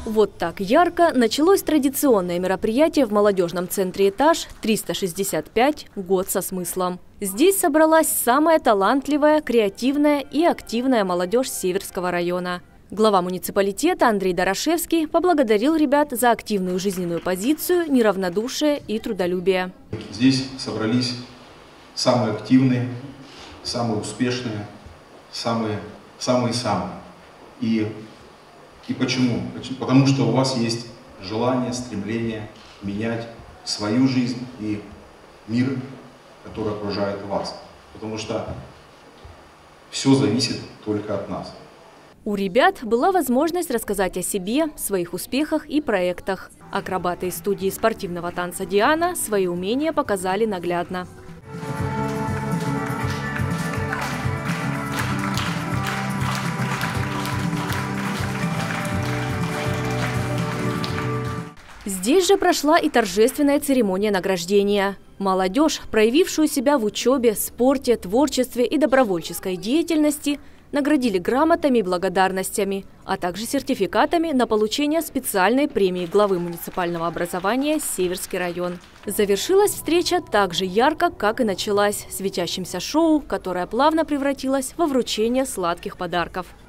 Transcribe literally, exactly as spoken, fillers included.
Вот так ярко началось традиционное мероприятие в молодежном центре «Этаж» триста шестьдесят пять «Год со смыслом». Здесь собралась самая талантливая, креативная и активная молодежь Северского района. Глава муниципалитета Андрей Дорошевский поблагодарил ребят за активную жизненную позицию, неравнодушие и трудолюбие. Здесь собрались самые активные, самые успешные, самые самые-самые. И И почему? Потому что у вас есть желание, стремление менять свою жизнь и мир, который окружает вас. Потому что все зависит только от нас. У ребят была возможность рассказать о себе, своих успехах и проектах. Акробаты из студии спортивного танца «Диана» свои умения показали наглядно. Здесь же прошла и торжественная церемония награждения. Молодежь, проявившую себя в учебе, спорте, творчестве и добровольческой деятельности, наградили грамотами и благодарностями, а также сертификатами на получение специальной премии главы муниципального образования «Северский район». Завершилась встреча так же ярко, как и началась, светящимся шоу, которое плавно превратилось во вручение сладких подарков.